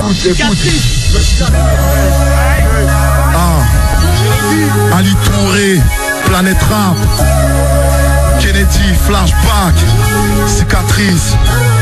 Ali Touré, Planète Rap, Kennedy, Flashback, Cicatrice.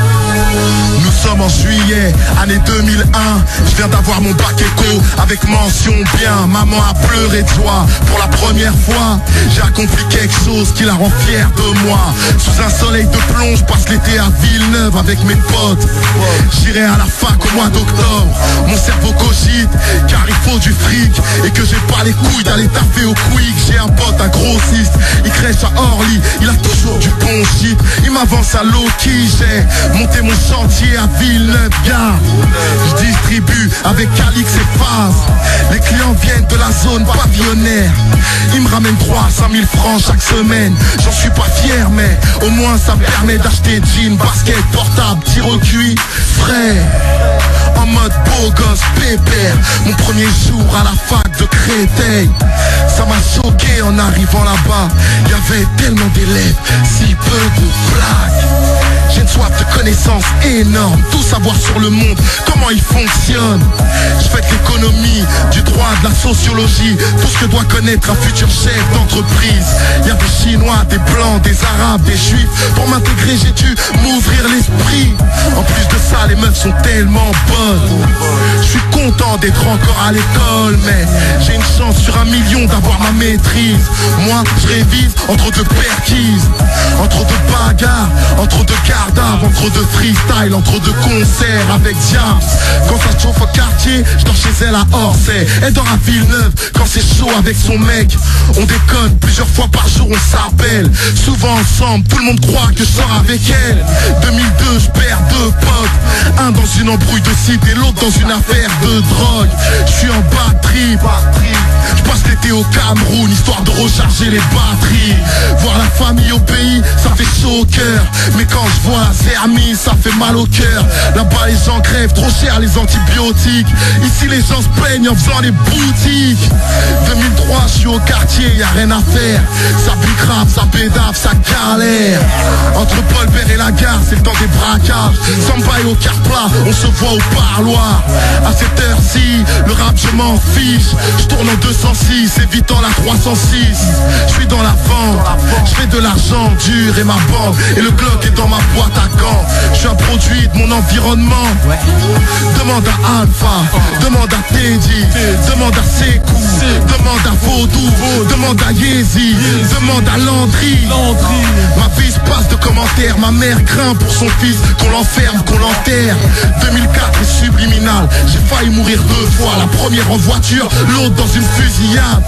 Nous sommes en juillet, année 2001. Je viens d'avoir mon bac éco avec mention bien. Maman a pleuré de joie pour la première fois. J'ai accompli quelque chose qui la rend fière de moi. Sous un soleil de plomb, je passe l'été à Villeneuve avec mes potes. J'irai à la fac au mois d'octobre. Mon cerveau cogite car il faut du fric et que j'ai pas les couilles d'aller taffer au quick. J'ai un pote, un grossiste, il crèche à Orly. Il a toujours du bon shit. Il m'avance à Loki. J'ai monté mon chantier à Villeneuve, gare. Je distribue avec Calix et Phase. Les clients viennent de la zone pavillonnaire. Ils me ramènent 3 à 5 000 francs chaque semaine. J'en suis pas fier mais au moins ça me permet d'acheter jeans, basket, portable, tir au cuit, frais. En mode beau gosse, pépère. Mon premier jour à la fac de Créteil. Ça m'a choqué en arrivant là-bas. Il y avait tellement d'élèves, si peu de blagues. J'ai une soif de connaissances énorme, tout savoir sur le monde, comment il fonctionne. Je fais de l'économie, du droit, de la sociologie, tout ce que doit connaître un futur chef d'entreprise. Il y a des Chinois, des Blancs, des Arabes, des Juifs. Pour m'intégrer, j'ai dû m'ouvrir l'esprit. En plus de ça, les meufs sont tellement bonnes. Je suis content d'être encore à l'école, mais j'ai une chance sur 1 million d'avoir ma maîtrise. Moi, je révise entre deux perquises, entre deux bagarres, entre deux gardaves, entre deux freestyle, entre deux concerts avec Diams. Quand ça chauffe au quartier, je dors chez elle à Orsay. Elle dort à Villeneuve quand c'est chaud avec son mec. On déconne plusieurs fois par jour, on s'appelle. Souvent ensemble, tout le monde croit que je sors avec elle. 2002, je perds 2 potes. Un dans une embrouille de site et l'autre dans une affaire de drogue. Je suis en batterie. Je passe l'été au Cameroun, histoire de recharger les batteries. Voir la famille au pays, ça fait chaud au cœur. Mais quand je vois la zermie, ça fait mal au cœur. Là-bas les gens crèvent, trop cher les antibiotiques. Ici les gens se plaignent en faisant les boutiques. 2003, je suis au quartier, y a rien à faire. Ça bicrave, ça bédave, ça galère. Entre Paul Bert et la gare, c'est le temps des braquages. Sans bail au quart plat, on se voit au parloir. À cette heure-ci, le rap je m'en fiche. Je tourne en 206, évitant la 306. Je suis dans la vente, je fais de l'argent dur et ma banque. Et le Glock est dans ma boîte à gants. Je suis un produit de mon environnement. Demande à Alpha, demande à Teddy, demande à Sekou, demande à Vaudou, demande à Yezi, demande à Landry. Ma vie se passe de commentaires, ma mère craint pour son fils qu'on l'enferme, qu'on l'enterre. 2004 est subliminal, j'ai failli mourir 2 fois. La première en voiture, l'autre dans une fusillade.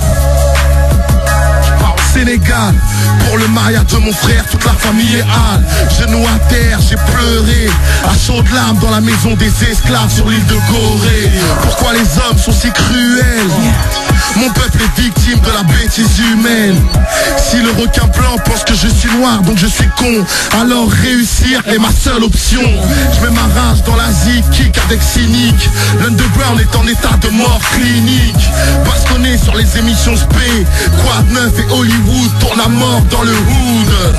Sénégal, pour le mariage de mon frère, toute la famille est hâle. Genoux à terre, j'ai pleuré à chaudes larmes dans la maison des esclaves sur l'île de Gorée. Pourquoi les hommes sont si cruels? Mon peuple est victime de la bêtise humaine. Si le requin blanc pense que je suis noir, donc je suis con, alors réussir est ma seule option. Je mets ma rage dans la zik, avec cynique. L'underground est en état de mort clinique. Bastonné sur les émissions spé, Quad 9 et Hollywood tourne à mort dans le hood.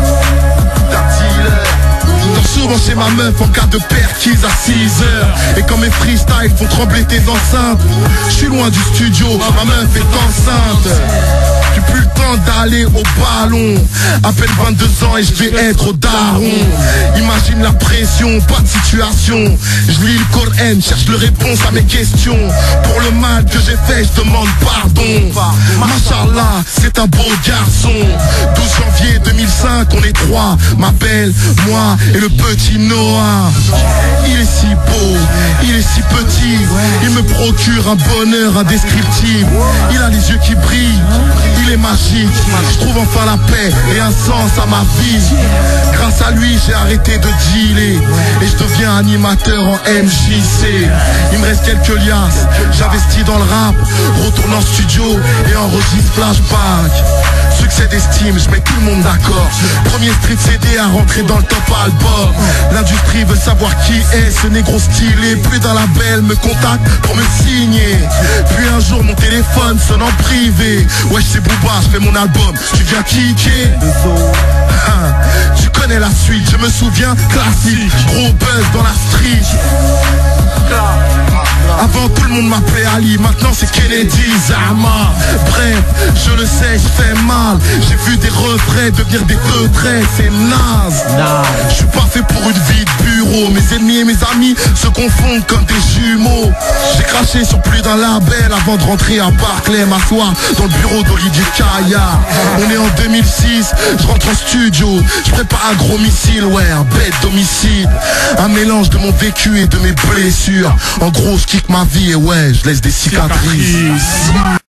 Dors souvent chez ma meuf en cas de perquise à 6h. Et quand mes freestyles font trembler tes enceintes, je suis loin du studio, ma meuf est enceinte. J'ai plus le temps d'aller au ballon. À peine 22 ans et je vais être au daron. Imagine la pression, pas de situation. Je lis le Coran, cherche le réponse à mes questions. Pour le mal que j'ai fait, je demande pardon. Machallah, c'est un beau garçon. 12 janvier 2005, on est 3. Ma belle, moi et le petit Noah. Il est si beau, il est si petit. Il me procure un bonheur indescriptible. Il a les yeux qui brillent, il est magique. Je trouve enfin la paix et un sens à ma vie. Grâce à lui j'ai arrêté de dealer et je deviens animateur en MJC. Il me reste quelques liasses, j'investis dans le rap, retourne en studio et enregistre Flashback. Succès d'estime, je mets tout le monde d'accord. Premier street CD à rentrer dans le top album. L'industrie veut savoir qui est ce négro stylé. Puis d'un label me contacte pour me signer. Puis un jour mon téléphone sonne en privé. Ouais c'est Booba, je fais mon album, tu viens kicker. Tu connais la suite, je me souviens, classique. Gros buzz dans la street. monde m'appelait Ali, maintenant c'est Kennedy, Zama. Bref, je le sais, je fais mal. J'ai vu des retraits devenir des retraits, c'est naze. Je suis pas fait pour une vie de bureau. Mes ennemis et mes amis se confondent comme des jumeaux. J'ai craché sur plus d'un label avant de rentrer à Barclay, m'asseoir dans le bureau d'Olivier Caillard. On est en 2006, je rentre en studio, je prépare un gros missile, ouais, un bête d'homicide. Un mélange de mon vécu et de mes blessures. En gros, je kick ma vie et ouais, je laisse des cicatrices.